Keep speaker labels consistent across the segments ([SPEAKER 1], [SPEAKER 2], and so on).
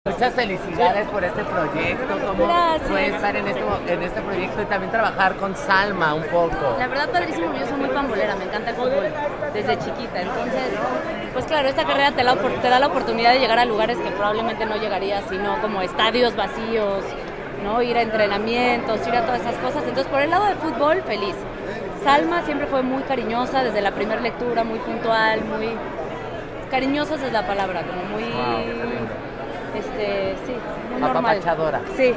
[SPEAKER 1] Muchas felicidades por este proyecto. ¿Cómo fue estar en este proyecto y también trabajar con Salma un poco?
[SPEAKER 2] La verdad, padrísimo. Yo soy muy pambolera, me encanta el fútbol desde chiquita. Entonces, pues claro, esta carrera te da la oportunidad de llegar a lugares que probablemente no llegarías, sino como estadios vacíos, ¿no? Ir a entrenamientos, ir a todas esas cosas. Entonces, por el lado del fútbol, feliz. Salma siempre fue muy cariñosa desde la primera lectura, muy puntual, muy cariñosa es la palabra, como muy, sí, muy normal.
[SPEAKER 1] Apapachadora.
[SPEAKER 2] Sí.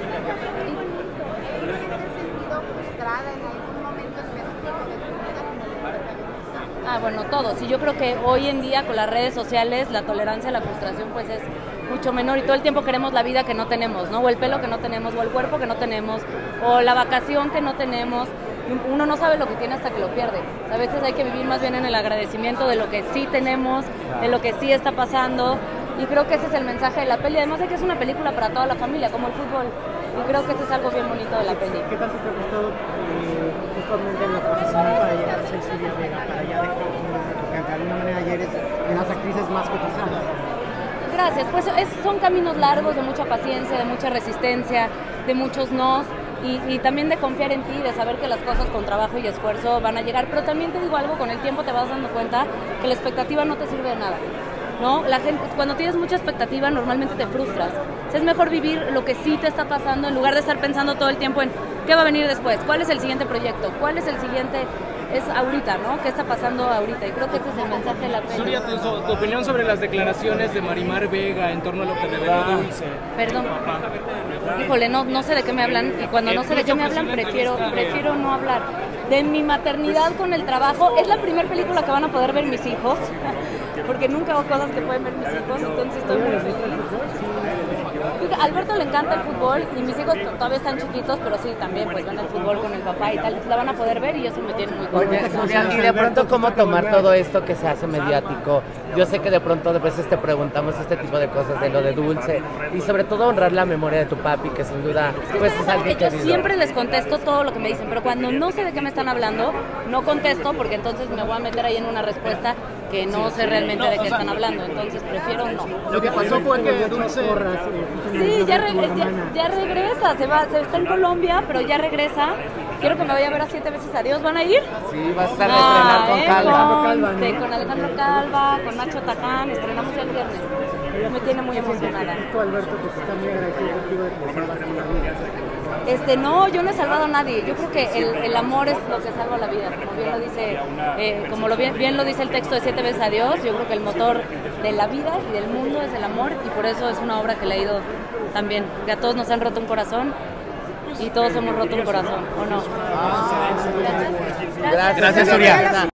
[SPEAKER 2] Bueno, todos. Y yo creo que hoy en día con las redes sociales la tolerancia a la frustración pues es mucho menor y todo el tiempo queremos la vida que no tenemos, ¿no? O el pelo que no tenemos, o el cuerpo que no tenemos, o la vacación que no tenemos. Uno no sabe lo que tiene hasta que lo pierde. A veces hay que vivir más bien en el agradecimiento de lo que sí tenemos, de lo que sí está pasando. Y creo que ese es el mensaje de la peli. Además de que es una película para toda la familia, como el fútbol. Y creo que ese es algo bien bonito de la peli.
[SPEAKER 3] ¿Qué tanto te ha costado justamente en lo profesional para llegar a ser Silvia Vega, para ya dejar porque de alguna manera ya eres de las actrices más cotizadas?
[SPEAKER 2] Gracias, pues son caminos largos, de mucha paciencia, de mucha resistencia, de muchos nos. Y también de confiar en ti, de saber que las cosas con trabajo y esfuerzo van a llegar. Pero también te digo algo, con el tiempo te vas dando cuenta que la expectativa no te sirve de nada, ¿no? La gente, cuando tienes mucha expectativa, normalmente te frustras. Es mejor vivir lo que sí te está pasando en lugar de estar pensando todo el tiempo en qué va a venir después, cuál es el siguiente proyecto, cuál es el siguiente... Es ahorita, ¿no? ¿Qué está pasando ahorita? Y creo que ese es el mensaje de la peli.
[SPEAKER 4] Surya, tu opinión sobre las declaraciones de Marimar Vega en torno a lo que reveló Dulce.
[SPEAKER 2] Perdón. Híjole, no sé de qué me hablan. Y cuando no sé de qué me hablan, prefiero no hablar. De mi maternidad con el trabajo, es la primera película que van a poder ver mis hijos. Porque nunca hago cosas que pueden ver mis hijos, entonces estoy muy feliz. A Alberto le encanta el fútbol y mis hijos todavía están chiquitos, pero sí, también pues ven el fútbol con el papá y tal, la van a poder ver y eso me tiene muy contenta.
[SPEAKER 1] Oye, y de pronto, ¿cómo tomar todo esto que se hace mediático? Yo sé que de pronto a veces te preguntamos este tipo de cosas, de lo de Dulce, y sobre todo honrar la memoria de tu papi, que sin duda pues es alguien
[SPEAKER 2] que yo
[SPEAKER 1] querido.
[SPEAKER 2] siempre les contesto todo lo que me dicen, pero cuando no sé de qué me están hablando, no contesto porque entonces me voy a meter ahí en una respuesta que no sé realmente de qué están hablando, entonces prefiero no.
[SPEAKER 4] Lo que pasó fue que Dulce...
[SPEAKER 2] Sí, ya regresa, está en Colombia, pero ya regresa. Quiero que me vaya a ver a 7 veces a Dios. ¿Van a ir?
[SPEAKER 1] Sí, vas a estar a estrenar con Calva.
[SPEAKER 2] Con Alejandro Calva, con Nacho Taján, estrenamos el viernes. Me tiene muy emocionada.
[SPEAKER 3] Alberto, pues está muy agradecido contigo de que salvaste la vida.
[SPEAKER 2] No, yo no he salvado a nadie. Yo creo que el amor es lo que salva la vida. Como bien lo dice el texto de 7 veces a Dios, yo creo que el motor de la vida y del mundo es el amor y por eso es una obra que le ha ido también. Que a todos nos han roto un corazón y todos hemos roto un corazón, ¿o no?
[SPEAKER 1] Gracias, Surya.